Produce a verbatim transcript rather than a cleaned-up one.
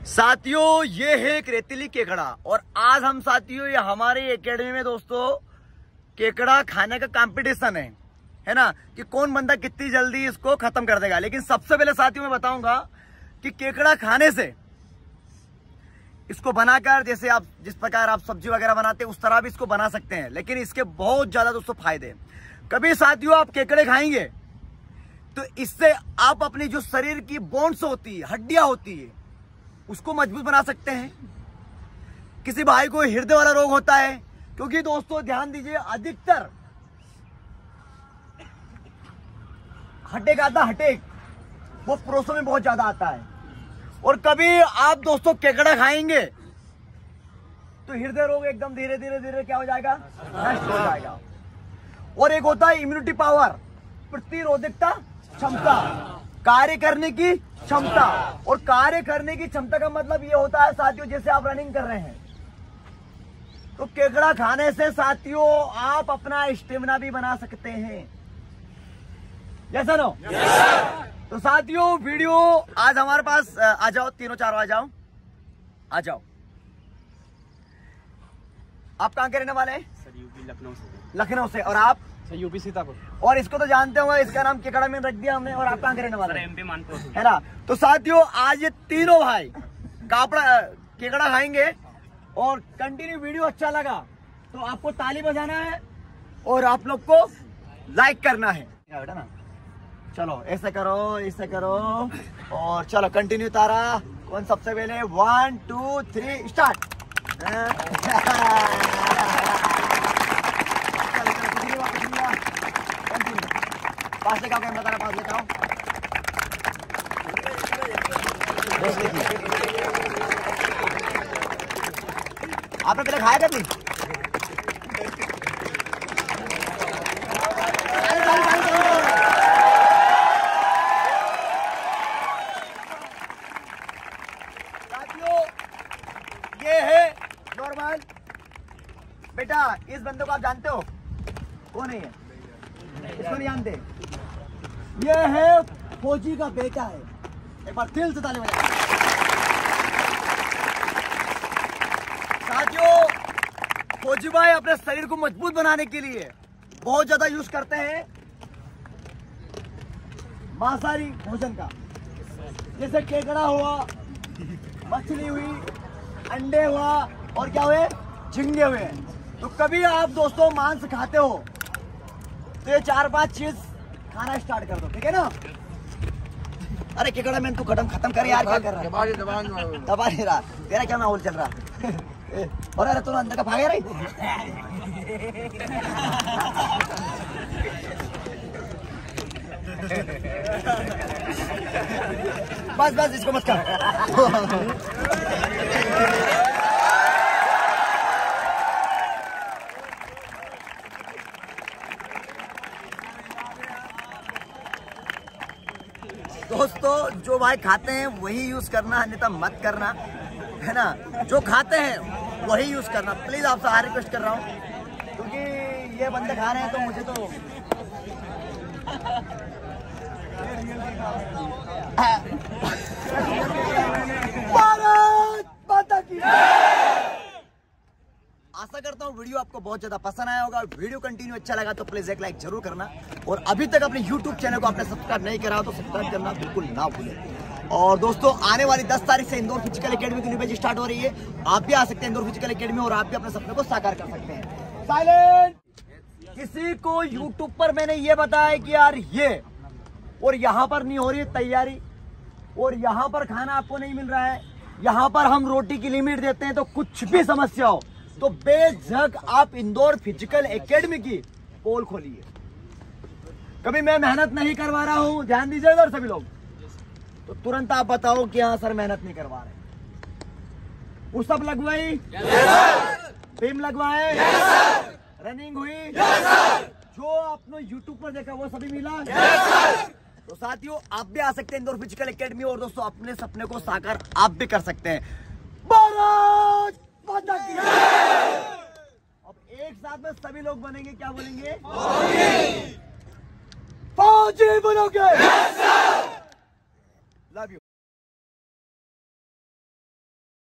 साथियों ये है एक रेतीली केकड़ा और आज हम साथियों ये हमारे एकेडमी में दोस्तों केकड़ा खाने का कंपटीशन है है ना कि कौन बंदा कितनी जल्दी इसको खत्म कर देगा। लेकिन सबसे पहले साथियों मैं बताऊंगा कि केकड़ा खाने से इसको बनाकर जैसे आप जिस प्रकार आप सब्जी वगैरह बनाते हैं उस तरह भी इसको बना सकते हैं, लेकिन इसके बहुत ज्यादा दोस्तों फायदे हैं। कभी साथियों आप केकड़े खाएंगे तो इससे आप अपनी जो शरीर की बोन्स होती है, हड्डियां होती है, उसको मजबूत बना सकते हैं। किसी भाई को हृदय वाला रोग होता है, क्योंकि दोस्तों ध्यान दीजिए अधिकतर हटेक आता हटेक वो पुरुषों में बहुत ज्यादा आता है। और कभी आप दोस्तों केकड़ा खाएंगे तो हृदय रोग एकदम धीरे धीरे धीरे क्या हो जाएगा, नष्ट हो जाएगा। और एक होता है इम्यूनिटी पावर, प्रतिरोधकता क्षमता, कार्य करने की क्षमता। और कार्य करने की क्षमता का मतलब ये होता है साथियों जैसे आप रनिंग कर रहे हैं तो केकड़ा खाने से साथियों आप अपना स्टेमिना भी बना सकते हैं। जैसा नो yes, तो साथियों वीडियो आज हमारे पास आ जाओ, तीनों चारों आ जाओ आ जाओ। आप कहां के रहने वाले हैं? सर यूपी लखनऊ से। लखनऊ से। और आप? Sir UP Sitapur. और इसको तो जानते होंगे, इसका नाम केकड़ा में रख दिया हमने। और आप कहां के रहने वाले हैं? एमपी मानपुर है ना। तो साथियों आज ये तीनों भाई कापड़ा केकड़ा खाएंगे और कंटिन्यू वीडियो अच्छा लगा तो आपको ताली बजाना है और आप लोग को लाइक करना है बेटा ना। चलो ऐसे करो ऐसे करो और चलो कंटिन्यू। तारा कौन सबसे पहले? One two three start. पास लेके आओ कैमरा, तारा पास लेके आओ। आपने पहले खाया कभी? साथियों ये है नॉर्मल। बेटा इस बंदे को आप जानते हो? कौन है ये? इसको नहीं जानते? ये है फौजी का बेटा है। एक बार दिल से ताली बजाओ। साथियों फौजी भाई अपने शरीर को मजबूत बनाने के लिए बहुत ज्यादा यूज करते हैं मांसाहारी भोजन का, जैसे केकड़ा हुआ, मछली हुई, अंडे हुआ और क्या हुए, झींगे हुए। तो कभी आप दोस्तों मांस खाते हो तो ये चार पांच चीज खाना स्टार्ट कर दो, ठीक है ना। अरे केकड़ा मैंने तू खत्म खत्म कर यार, क्या कर रहा है? दबा दबा नहीं रहा, तेरा क्या माहौल चल रहा? और अरे तुम अंदर का भागे रही। बस बस इसको मत कर। दोस्तों जो भाई खाते हैं वही यूज करना, अन्यथा मत करना, है ना। जो खाते हैं वही यूज करना, प्लीज आपसे हार रिक्वेस्ट कर रहा हूँ, क्योंकि ये बंदे खा रहे हैं तो मुझे तो भारत माता की। आशा करता हूँ वीडियो आपको बहुत ज्यादा पसंद आया होगा। वीडियो कंटिन्यू अच्छा लगा तो प्लीज एक लाइक जरूर करना। और अभी तक अपने यूट्यूब चैनल को आपने सब्सक्राइब नहीं करा तो सब्सक्राइब करना बिल्कुल ना भूलें। और दोस्तों आने वाली दस तारीख से इंदौर फिजिकल एकेडमी की न्यू बैच स्टार्ट हो रही है। आप भी आ सकते हैं इंदौर फिजिकल एकेडमी और आप भी अपने सपने को साकार कर सकते हैं। साइलेंट। किसी को यूट्यूब पर मैंने ये बताया कि यार ये और यहाँ पर नहीं हो रही है तैयारी और यहाँ पर खाना आपको नहीं मिल रहा है, यहाँ पर हम रोटी की लिमिट देते हैं, तो कुछ भी समस्या हो तो बेझक आप इंदौर फिजिकल एकेडमी की पोल खोलिए। कभी मैं मेहनत नहीं करवा रहा हूं, ध्यान दीजिए इधर सभी लोग, तो तुरंत आप बताओ कि हाँ सर मेहनत नहीं करवा रहे। पुशअप लगवाई, बीम लगवाए, रनिंग हुई, जो आपने यूट्यूब पर देखा वो सभी मिला। तो साथियों आप भी आ सकते हैं इंदौर फिजिकल एकेडमी और दोस्तों अपने सपने को साकार आप भी कर सकते हैं। भारत माता की। अब एक साथ में सभी लोग बनेंगे, क्या बोलेंगे? फौजी बनोगे। Love you.